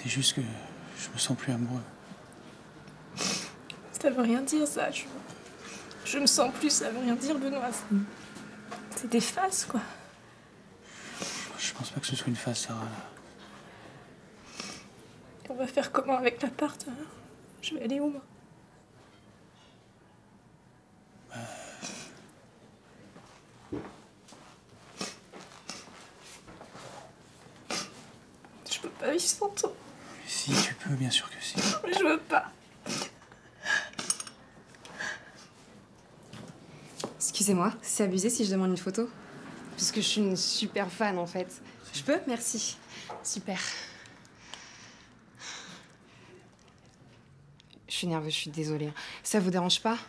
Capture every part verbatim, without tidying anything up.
dis juste que je me sens plus amoureux. Ça veut rien dire, ça. Je, je me sens plus, ça veut rien dire, Benoît. C'est des phases, quoi. Je pense pas que ce soit une phase, Sarah. Et on va faire comment avec l'appart? Je vais aller où, moi? Euh... Je peux pas vivre sans toi. Mais si, tu peux, bien sûr que si. Mais je veux pas. Excusez-moi, c'est abusé si je demande une photo? Parce que je suis une super fan, en fait. Je peux? Merci. Super. Je suis nerveuse, je suis désolée. Ça vous dérange pas?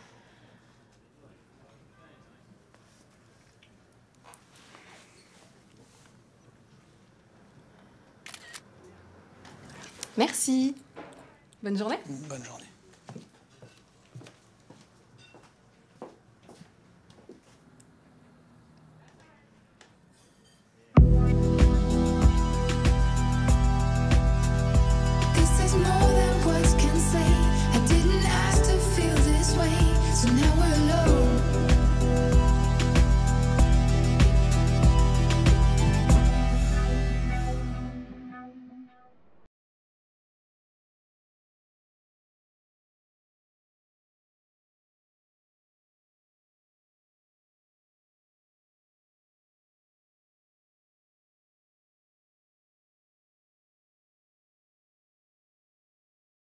Merci. Bonne journée. Bonne journée.